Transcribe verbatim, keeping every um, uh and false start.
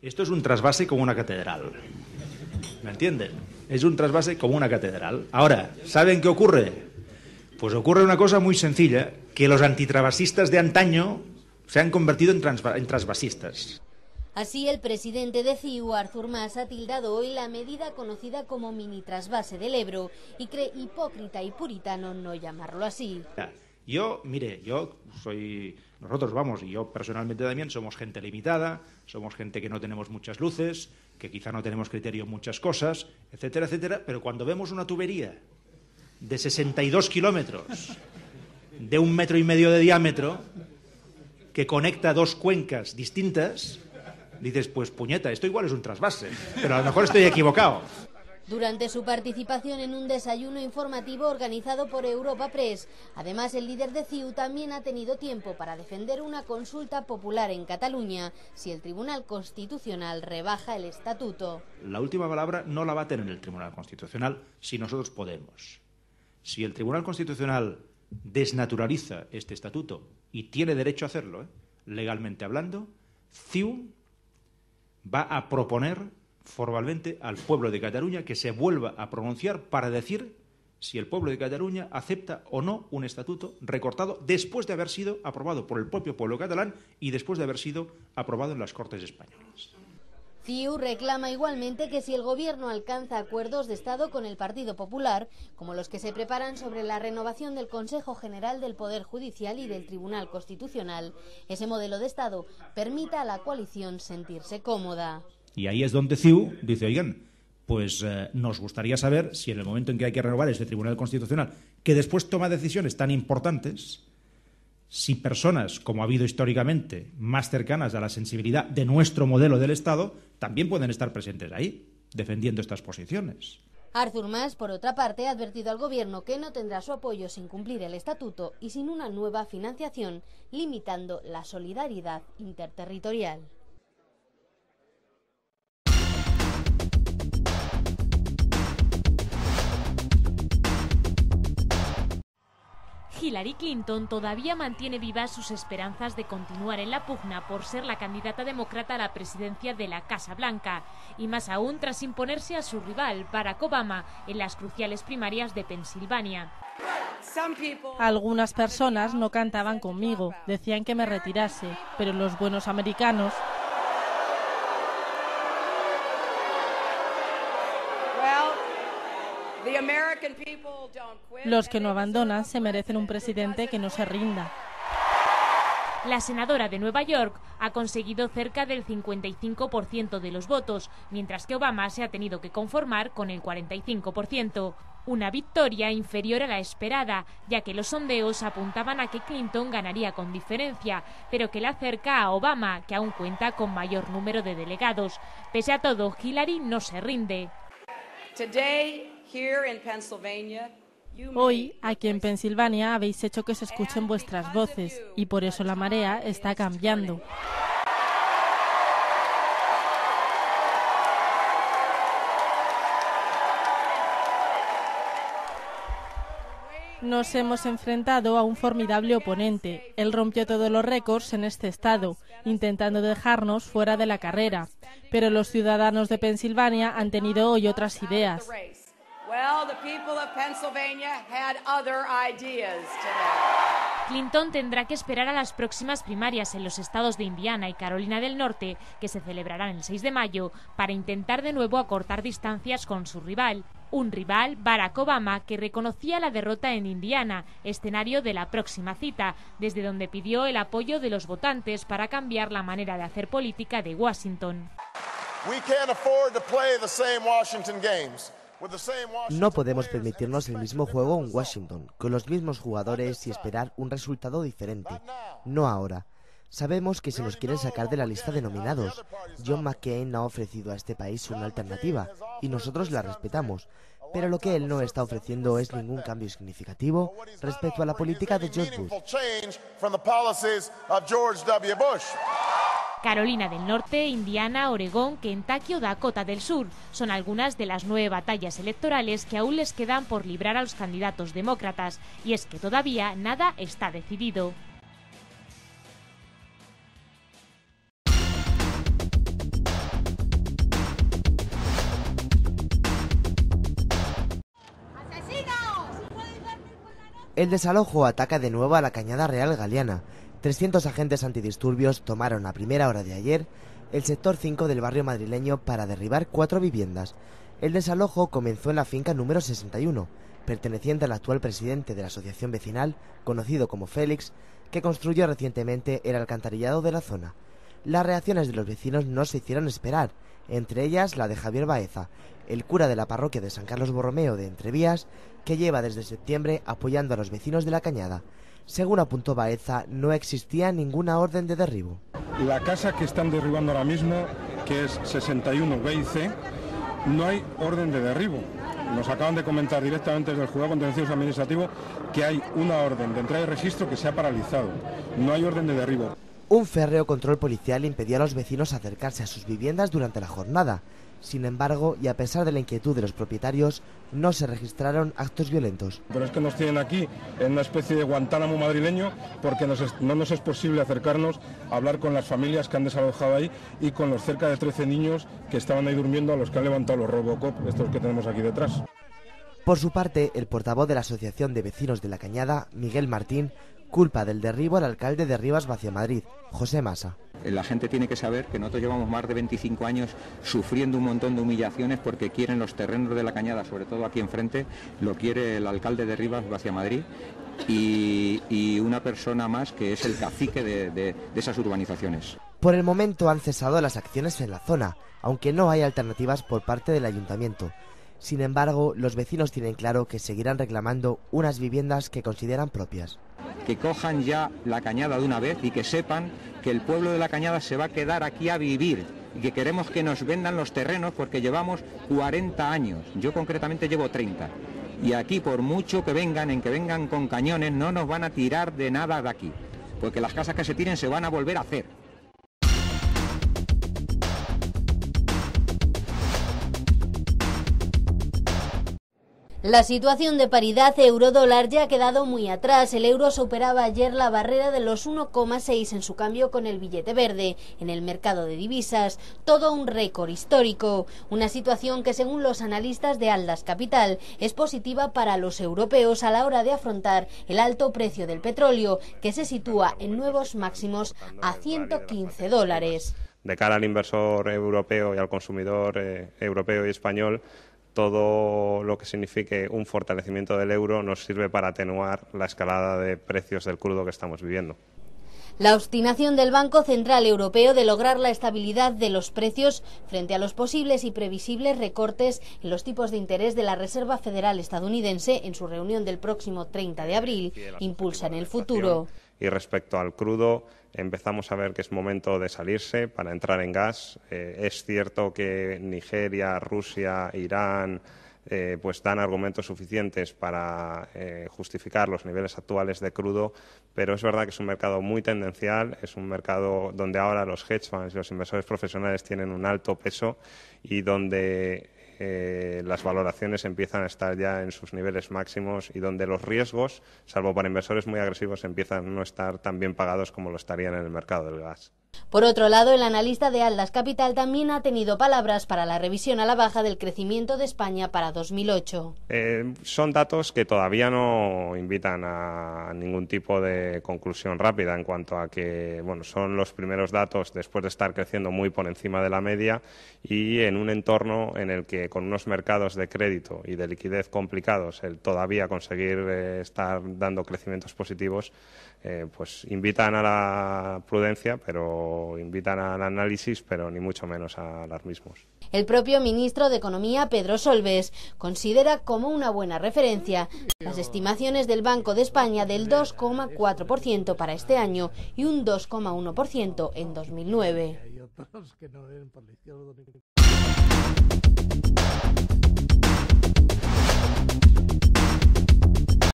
Esto es un trasvase como una catedral. ¿Me entienden? Es un trasvase como una catedral. Ahora, ¿saben qué ocurre? Pues ocurre una cosa muy sencilla, que los antitrasvasistas de antaño se han convertido en, transva- en trasvasistas. Así, el presidente de C I U, Artur Mas, ha tildado hoy la medida conocida como mini trasvase del Ebro y cree hipócrita y puritano no llamarlo así. Yo, mire, yo soy... Nosotros, vamos, y yo personalmente también, somos gente limitada, somos gente que no tenemos muchas luces, que quizá no tenemos criterio en muchas cosas, etcétera, etcétera, pero cuando vemos una tubería de sesenta y dos kilómetros, de un metro y medio de diámetro, que conecta dos cuencas distintas, dices, pues puñeta, esto igual es un trasvase, pero a lo mejor estoy equivocado. Durante su participación en un desayuno informativo organizado por Europa Press, además el líder de C I U también ha tenido tiempo para defender una consulta popular en Cataluña si el Tribunal Constitucional rebaja el estatuto. La última palabra no la va a tener el Tribunal Constitucional si nosotros podemos. Si el Tribunal Constitucional desnaturaliza este estatuto, y tiene derecho a hacerlo, ¿eh? legalmente hablando, C I U va a proponer formalmente al pueblo de Cataluña que se vuelva a pronunciar para decir si el pueblo de Cataluña acepta o no un estatuto recortado después de haber sido aprobado por el propio pueblo catalán y después de haber sido aprobado en las Cortes españolas. C I U reclama igualmente que si el gobierno alcanza acuerdos de Estado con el Partido Popular, como los que se preparan sobre la renovación del Consejo General del Poder Judicial y del Tribunal Constitucional, ese modelo de Estado permita a la coalición sentirse cómoda. Y ahí es donde C I U dice, oigan, pues eh, nos gustaría saber si en el momento en que hay que renovar este Tribunal Constitucional, que después toma decisiones tan importantes, si personas, como ha habido históricamente, más cercanas a la sensibilidad de nuestro modelo del Estado, también pueden estar presentes ahí, defendiendo estas posiciones. Artur Mas, por otra parte, ha advertido al gobierno que no tendrá su apoyo sin cumplir el estatuto y sin una nueva financiación, limitando la solidaridad interterritorial. Hillary Clinton todavía mantiene vivas sus esperanzas de continuar en la pugna por ser la candidata demócrata a la presidencia de la Casa Blanca, y más aún tras imponerse a su rival, Barack Obama, en las cruciales primarias de Pensilvania. Algunas personas no cantaban conmigo, decían que me retirase, pero los buenos americanos... Los que no abandonan se merecen un presidente que no se rinda. La senadora de Nueva York ha conseguido cerca del cincuenta y cinco por ciento de los votos, mientras que Obama se ha tenido que conformar con el cuarenta y cinco por ciento. Una victoria inferior a la esperada, ya que los sondeos apuntaban a que Clinton ganaría con diferencia, pero que la acerca a Obama, que aún cuenta con mayor número de delegados. Pese a todo, Hillary no se rinde. Hoy, aquí en Pensilvania, habéis hecho que se escuchen vuestras voces y por eso la marea está cambiando. Nos hemos enfrentado a un formidable oponente. Él rompió todos los récords en este estado, intentando dejarnos fuera de la carrera. Pero los ciudadanos de Pensilvania han tenido hoy otras ideas. Clinton tendrá que esperar a las próximas primarias en los estados de Indiana y Carolina del Norte, que se celebrarán el seis de mayo, para intentar de nuevo acortar distancias con su rival. Un rival, Barack Obama, que reconocía la derrota en Indiana, escenario de la próxima cita, desde donde pidió el apoyo de los votantes para cambiar la manera de hacer política de Washington. No podemos permitirnos el mismo juego en Washington, con los mismos jugadores y esperar un resultado diferente. No ahora. Sabemos que se nos quiere sacar de la lista de nominados. John McCain ha ofrecido a este país una alternativa y nosotros la respetamos. Pero lo que él no está ofreciendo es ningún cambio significativo respecto a la política de George Bush. Carolina del Norte, Indiana, Oregón, Kentucky o Dakota del Sur son algunas de las nueve batallas electorales que aún les quedan por librar a los candidatos demócratas, y es que todavía nada está decidido. El desalojo ataca de nuevo a la Cañada Real Galiana. trescientos agentes antidisturbios tomaron a primera hora de ayer el sector cinco del barrio madrileño para derribar cuatro viviendas. El desalojo comenzó en la finca número sesenta y uno, perteneciente al actual presidente de la asociación vecinal, conocido como Félix, que construyó recientemente el alcantarillado de la zona. Las reacciones de los vecinos no se hicieron esperar, entre ellas la de Javier Baeza, el cura de la parroquia de San Carlos Borromeo de Entrevías, que lleva desde septiembre apoyando a los vecinos de la Cañada. Según apuntó Baeza, no existía ninguna orden de derribo. La casa que están derribando ahora mismo, que es sesenta y uno B y C, no hay orden de derribo. Nos acaban de comentar directamente desde el Juzgado Contencioso Administrativo que hay una orden de entrada y registro que se ha paralizado. No hay orden de derribo. Un férreo control policial impidió a los vecinos acercarse a sus viviendas durante la jornada. Sin embargo, y a pesar de la inquietud de los propietarios, no se registraron actos violentos. Pero es que nos tienen aquí en una especie de Guantánamo madrileño porque nos es, no nos es posible acercarnos a hablar con las familias que han desalojado ahí y con los cerca de trece niños que estaban ahí durmiendo, a los que han levantado los Robocop, estos que tenemos aquí detrás. Por su parte, el portavoz de la Asociación de Vecinos de la Cañada, Miguel Martín, culpa del derribo al alcalde de Rivas Vaciamadrid, José Masa. La gente tiene que saber que nosotros llevamos más de veinticinco años sufriendo un montón de humillaciones porque quieren los terrenos de la Cañada, sobre todo aquí enfrente, lo quiere el alcalde de Rivas Vaciamadrid y, y una persona más que es el cacique de, de, de esas urbanizaciones. Por el momento han cesado las acciones en la zona, aunque no hay alternativas por parte del ayuntamiento. Sin embargo, los vecinos tienen claro que seguirán reclamando unas viviendas que consideran propias. Que cojan ya la Cañada de una vez y que sepan que el pueblo de la Cañada se va a quedar aquí a vivir y que queremos que nos vendan los terrenos porque llevamos cuarenta años, yo concretamente llevo treinta. Y aquí, por mucho que vengan, en que vengan con cañones, no nos van a tirar de nada de aquí, porque las casas que se tiren se van a volver a hacer. La situación de paridad euro-dólar ya ha quedado muy atrás. El euro superaba ayer la barrera de los uno coma seis en su cambio con el billete verde en el mercado de divisas. Todo un récord histórico. Una situación que, según los analistas de Atlas Capital, es positiva para los europeos a la hora de afrontar el alto precio del petróleo, que se sitúa en nuevos máximos a ciento quince dólares. De cara al inversor europeo y al consumidor eh, europeo y español, todo lo que signifique un fortalecimiento del euro nos sirve para atenuar la escalada de precios del crudo que estamos viviendo. La obstinación del Banco Central Europeo de lograr la estabilidad de los precios frente a los posibles y previsibles recortes en los tipos de interés de la Reserva Federal estadounidense en su reunión del próximo treinta de abril impulsan el futuro. Y respecto al crudo, empezamos a ver que es momento de salirse para entrar en gas. Eh, es cierto que Nigeria, Rusia, Irán eh, pues dan argumentos suficientes para eh, justificar los niveles actuales de crudo, pero es verdad que es un mercado muy tendencial, es un mercado donde ahora los hedge funds y los inversores profesionales tienen un alto peso y donde Eh, las valoraciones empiezan a estar ya en sus niveles máximos y donde los riesgos, salvo para inversores muy agresivos, empiezan a no estar tan bien pagados como lo estarían en el mercado del gas. Por otro lado, el analista de Atlas Capital también ha tenido palabras para la revisión a la baja del crecimiento de España para dos mil ocho. Eh, son datos que todavía no invitan a ningún tipo de conclusión rápida en cuanto a que bueno, son los primeros datos después de estar creciendo muy por encima de la media y en un entorno en el que con unos mercados de crédito y de liquidez complicados el todavía conseguir eh, estar dando crecimientos positivos eh, pues invitan a la prudencia, pero invitan al análisis, pero ni mucho menos a alarmismos. El propio ministro de Economía, Pedro Solbes, considera como una buena referencia las estimaciones del Banco de España del dos coma cuatro por ciento para este año y un dos coma uno por ciento en dos mil nueve.